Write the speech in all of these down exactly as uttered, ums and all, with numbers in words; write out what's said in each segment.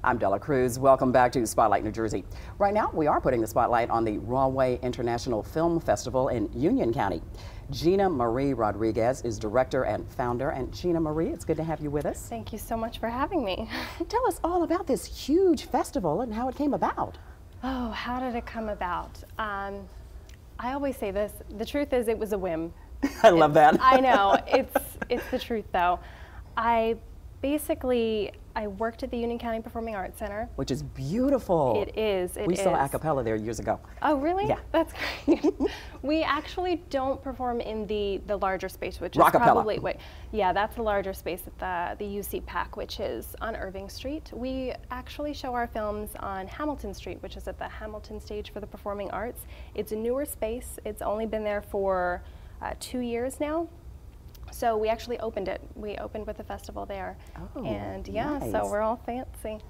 I'm Della Cruz. Welcome back to Spotlight New Jersey. Right now, we are putting the spotlight on the Rahway International Film Festival in Union County. Gina Marie Rodriguez is director and founder. And Gina Marie, it's good to have you with us. Thank you so much for having me. Tell us all about this huge festival and how it came about. Oh, how did it come about? Um, I always say this, the truth is it was a whim. I love that. I know, it's, it's the truth though. I basically, I worked at the Union County Performing Arts Center. Which is beautiful. It is, it we is. saw a cappella there years ago. Oh, really? Yeah. That's great. We actually don't perform in the, the larger space, which Rockapella. is probably, wait, yeah, that's the larger space at the, the U C PAC, which is on Irving Street. We actually show our films on Hamilton Street, which is at the Hamilton Stage for the Performing Arts. It's a newer space. It's only been there for uh, two years now. So we actually opened it. We opened with a festival there. Oh, and yeah, nice. so we're all fancy.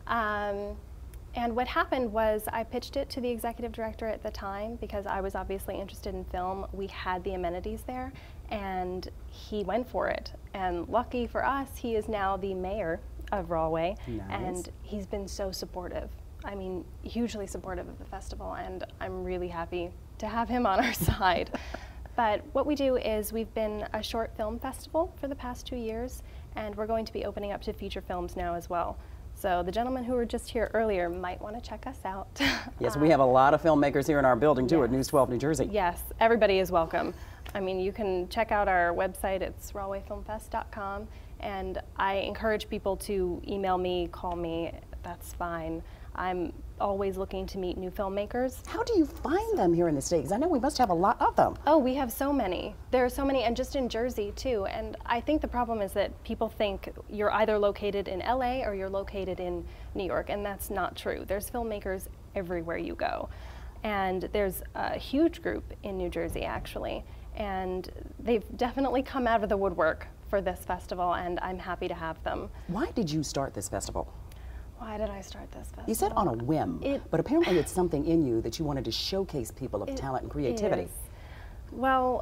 Um, and what happened was I pitched it to the executive director at the time because I was obviously interested in film. We had the amenities there and he went for it. And lucky for us, he is now the mayor of Rahway. Nice. And he's been so supportive. I mean, hugely supportive of the festival, and I'm really happy to have him on our side. But what we do is we've been a short film festival for the past two years, and we're going to be opening up to feature films now as well. So the gentlemen who were just here earlier might want to check us out. Yes, uh, we have a lot of filmmakers here in our building too, yes, at News twelve New Jersey. Yes, everybody is welcome. I mean, you can check out our website, it's rahway film fest dot com, and I encourage people to email me, call me, that's fine. I'm always looking to meet new filmmakers. How do you find them here in the state? Because I know we must have a lot of them. Oh, we have so many. There are so many, and just in Jersey too. And I think the problem is that people think you're either located in L A or you're located in New York, and that's not true. There's filmmakers everywhere you go. And there's a huge group in New Jersey, actually. And they've definitely come out of the woodwork for this festival, and I'm happy to have them. Why did you start this festival? Why did I start this festival? You said on a whim, it, but apparently it's something in you that you wanted to showcase people of talent and creativity. Is. Well,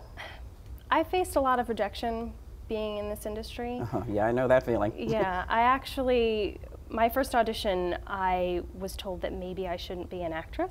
I faced a lot of rejection being in this industry. Uh-huh. Yeah, I know that feeling. Yeah, I actually, my first audition, I was told that maybe I shouldn't be an actress,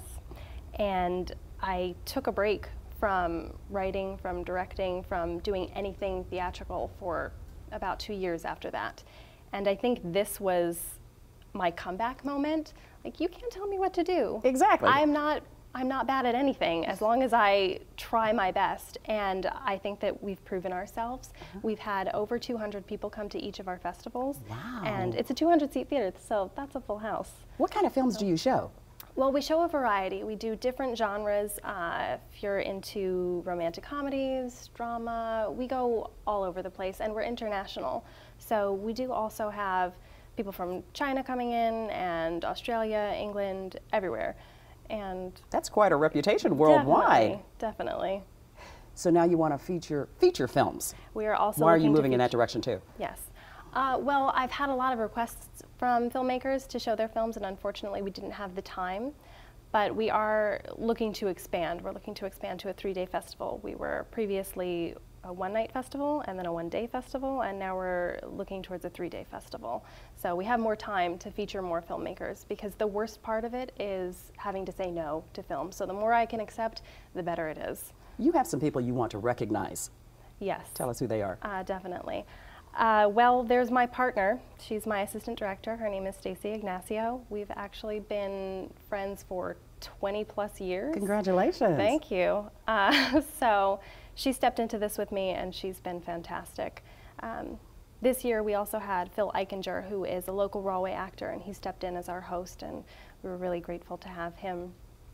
and I took a break from writing, from directing, from doing anything theatrical for about two years after that. And I think this was my comeback moment. Like, you can't tell me what to do. Exactly. I'm not, I'm not bad at anything as long as I try my best. And I think that we've proven ourselves. Uh-huh. We've had over two hundred people come to each of our festivals. Wow. And it's a two hundred seat theater, so that's a full house. What kind of films so, do you show? Well, we show a variety. We do different genres. Uh, if you're into romantic comedies, drama, we go all over the place, and we're international. So we do also have people from China coming in, and Australia, England, everywhere. And that's quite a reputation worldwide. Definitely, definitely. So now you want to feature feature films. We are also Why are you looking moving to in that direction too? Yes. Uh, well, I've had a lot of requests from filmmakers to show their films, and unfortunately we didn't have the time. But we are looking to expand. We're looking to expand to a three-day festival. We were previously a one-night festival and then a one-day festival, and now we're looking towards a three-day festival. So we have more time to feature more filmmakers, because the worst part of it is having to say no to film. So the more I can accept, the better it is. You have some people you want to recognize. Yes. Tell us who they are. Uh, definitely. Uh, well, there's my partner. She's my assistant director. Her name is Stacy Ignacio. We've actually been friends for twenty plus years. Congratulations. Thank you. Uh, so she stepped into this with me, and she's been fantastic. Um, this year we also had Phil Eichinger, who is a local Rahway actor, and he stepped in as our host, and we were really grateful to have him.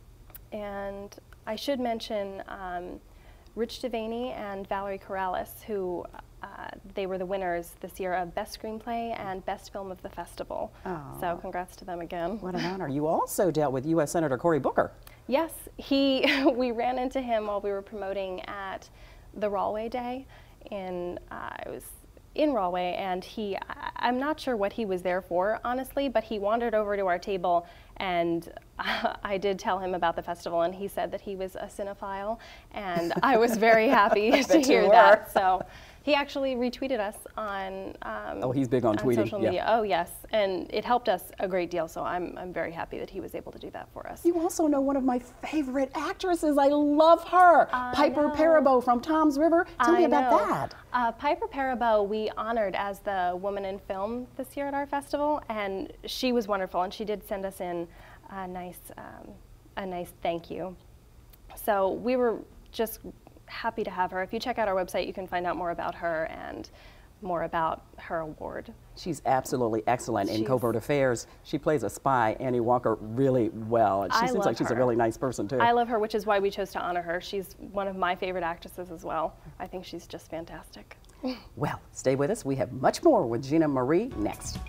And I should mention um, Rich Devaney and Valerie Corrales, who uh, they were the winners this year of Best Screenplay and Best Film of the Festival. Oh. So congrats to them again. What an honor. You also dealt with U S Senator Cory Booker. Yes, he. We ran into him while we were promoting at the Rahway Day. In, uh, it was in Rahway, and he, I, I'm not sure what he was there for, honestly, but he wandered over to our table, and uh, I did tell him about the festival, and he said that he was a cinephile, and I was very happy to hear that. So He actually retweeted us on, um, oh, he's big on, on tweeting. social media. Yeah. Oh, yes. And it helped us a great deal, so I'm, I'm very happy that he was able to do that for us. You also know one of my favorite actresses. I love her. I Piper know. Perabo from Tom's River. Tell I me about know. that. Uh, Piper Perabo we honored as the Woman in Film this year at our festival, and she was wonderful, and she did send us in a nice, um, a nice thank you. So we were just happy to have her. If you check out our website, you can find out more about her and more about her award. She's absolutely excellent in She's, covert affairs. She plays a spy, Annie Walker, really well. And she I seems love like she's her. a really nice person, too. I love her, which is why we chose to honor her. She's one of my favorite actresses as well. I think she's just fantastic. Well, stay with us. We have much more with Gina Marie next.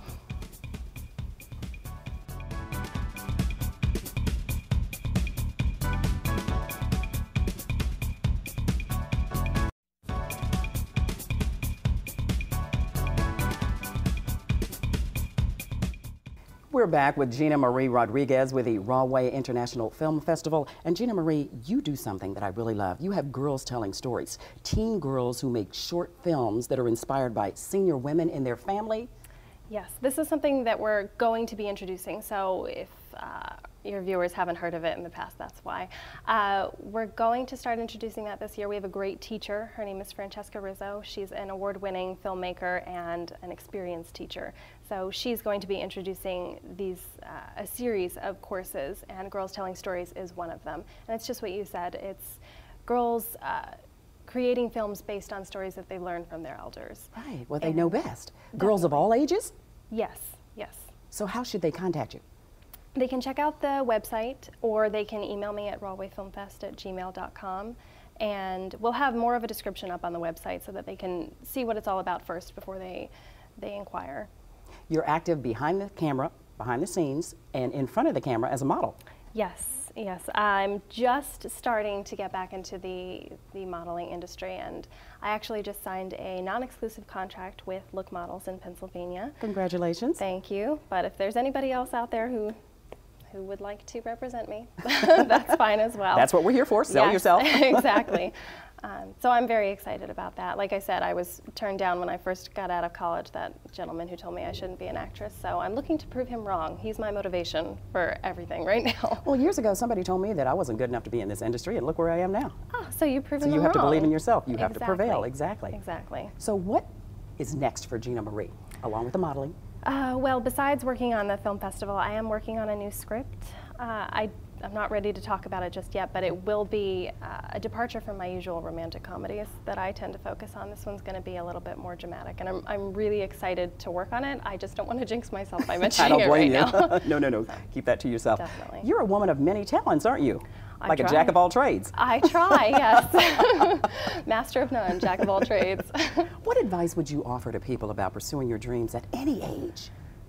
We're back with Gina Marie Rodriguez with the Rahway International Film Festival. And Gina Marie, you do something that I really love. You have girls telling stories, teen girls who make short films that are inspired by senior women in their family. Yes, this is something that we're going to be introducing, so if uh, your viewers haven't heard of it in the past, that's why. Uh, we're going to start introducing that this year. We have a great teacher. Her name is Francesca Rizzo. She's an award-winning filmmaker and an experienced teacher. So she's going to be introducing these, uh, a series of courses, and Girls Telling Stories is one of them. And it's just what you said. It's girls uh, creating films based on stories that they learned from their elders. Right, well, they know best. Girls of all ages? Yes, yes. So how should they contact you? They can check out the website, or they can email me at rahway film fest at gmail dot com, and we'll have more of a description up on the website so that they can see what it's all about first before they, they inquire. You're active behind the camera, behind the scenes, and in front of the camera as a model. Yes, yes. I'm just starting to get back into the, the modeling industry, and I actually just signed a non-exclusive contract with Look Models in Pennsylvania. Congratulations. Thank you. But if there's anybody else out there who who would like to represent me, that's fine as well. That's what we're here for, sell yes, yourself. Exactly. Um, so I'm very excited about that. Like I said, I was turned down when I first got out of college, that gentleman who told me I shouldn't be an actress. So I'm looking to prove him wrong. He's my motivation for everything right now. Well, years ago, somebody told me that I wasn't good enough to be in this industry, and look where I am now. Oh, so you've proven So you them have to wrong. believe in yourself. You have Exactly. to prevail. Exactly. Exactly. So what is next for Gina Marie, along with the modeling? Uh, well, besides working on the film festival, I am working on a new script. Uh, I, I'm not ready to talk about it just yet, but it will be uh, a departure from my usual romantic comedies that I tend to focus on. This one's going to be a little bit more dramatic, and I'm, I'm really excited to work on it. I just don't want to jinx myself by mentioning I don't it blame right you. now. no, no, no. Keep that to yourself. Definitely. You're a woman of many talents, aren't you? I Like try. a jack of all trades. I try, yes. Master of none, jack of all trades. What advice would you offer to people about pursuing your dreams at any age?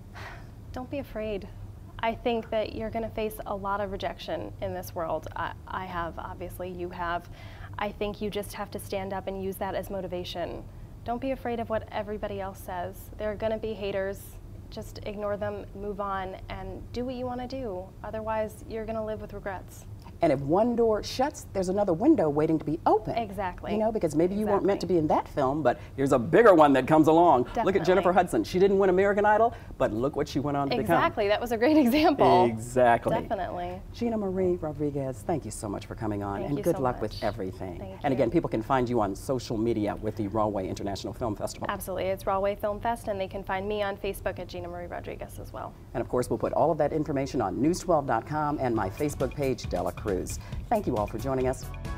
Don't be afraid. I think that you're going to face a lot of rejection in this world. I, I have, obviously, you have. I think you just have to stand up and use that as motivation. Don't be afraid of what everybody else says. There are going to be haters. Just ignore them, move on, and do what you want to do. Otherwise, you're going to live with regrets. And if one door shuts, there's another window waiting to be open. Exactly. You know, because maybe you exactly. weren't meant to be in that film, but here's a bigger one that comes along. Definitely. Look at Jennifer Hudson. She didn't win American Idol, but look what she went on to Exactly. That was a great example. become. Exactly. Definitely. Gina Marie Rodriguez, thank you so much for coming on, Thank and you good so luck much. with everything. Thank and you. again, people can find you on social media with the Rahway International Film Festival. Absolutely. It's Rahway Film Fest, and they can find me on Facebook at Gina Marie Rodriguez as well. And of course, we'll put all of that information on news twelve dot com and my Facebook page, Della Cruz. Thank you all for joining us.